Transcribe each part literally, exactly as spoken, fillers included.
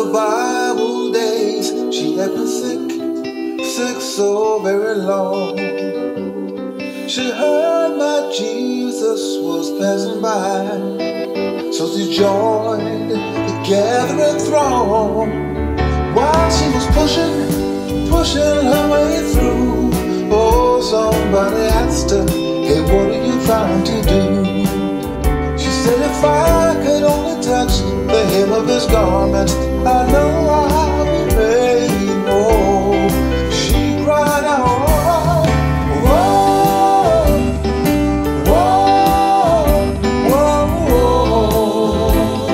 Bible days, she had been sick, sick so very long. She heard my Jesus was passing by, so she joined the gathering throng. While she was pushing, pushing her way through, oh, somebody asked her, hey, what are you trying to do? She said, if I could only touch the hem of his garment, I know I'll be made whole. She cried out, whoa, whoa, whoa,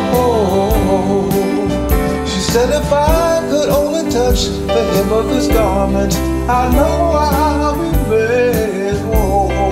whoa. She said, if I could only touch the hem of his garment, I know I'll be made whole.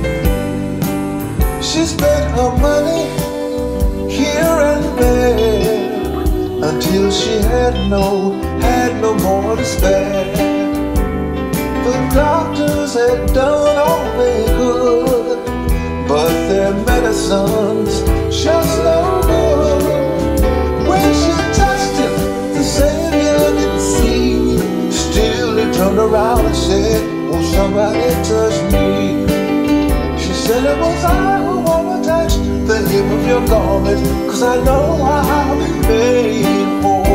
She spent her money here and there until she had no, had no more to spare. The doctors had done all they could, but their medicines just no good. When she touched him, the Savior didn't see. Still he turned around and said, won't somebody touch me? She said, it was I who wanna touch the hem of your garment, 'cause I know I'll be made whole.